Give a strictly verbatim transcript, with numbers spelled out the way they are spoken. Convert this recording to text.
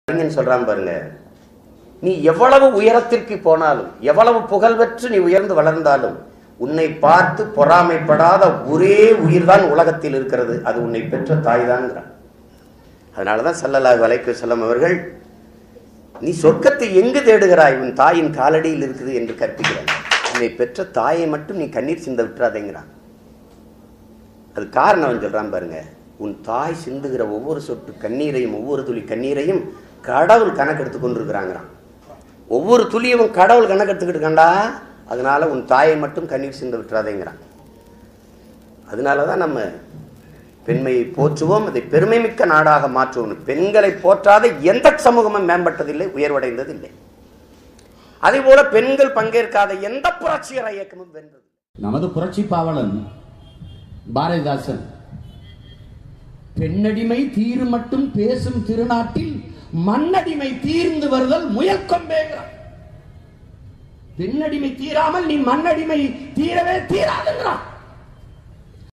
சொல்றான் பாருங்க, நீ எவ்வளவு உயரத்திற்கு போனாலும், எவ்வளவு புகழ் பெற்று நீ உயர்ந்து வளர்ந்தாலும், உன்னை பார்த்து பொறாமைப்படாத ஒரே உயிர்தான் உலகத்தில் இருக்கிறது, அது உன்னை பெற்ற தாய் தான். அதனாலதான் ஸல்லல்லாஹு அலைஹி வஸல்லம் அவர்கள், நீ சொர்க்கத்தை எங்கு தேடுகிறாய், உன் தாயின் காலடியில் இருக்குது என்று கற்பிக்கிறார். உன்னை பெற்ற தாயை மட்டும் நீ கண்ணீர் சிந்த விட்டுறாதேங்கிறான். அது காரணம் சொல்றான் பாருங்க, உன் தாய் சிந்துகிற ஒவ்வொரு சொட்டு கண்ணீரையும், ஒவ்வொரு துளி கண்ணீரையும் கடவுள் கணக்கெடுத்து கொண்டிருக்கிறாங்கிறான். ஒவ்வொரு துளியும் கடவுள் கணக்கெடுத்துக்கிட்டு இருக்காண்டா, அதனால உன் தாயை மட்டும் கண்ணீர் சிந்த விட்டுறாதேங்கிறான். அதனாலதான் நம்ம பெண்மையை போற்றுவோம், அதை பெருமை மிக்க நாடாக மாற்றுவோம். பெண்களை போற்றாத எந்த சமூகமும் மேம்பட்டதில்லை, உயர்வடைந்ததில்லை. அதே போல பெண்கள் பங்கேற்காத எந்த புரட்சிகர இயக்கமும் வென்றது. நமது புரட்சி பாவலன் பாரதிதாசன், பெண்ணடிமை தீரு மட்டும் பேசும் திருநாட்டில் மண்ணடிமை தீர்ந்து வருதல் முயற்கொம்பேங்கிறான். பெண்ணடிமை தீராமல் நீ மண்ணடிமை தீரவே தீராதுங்கிறான்.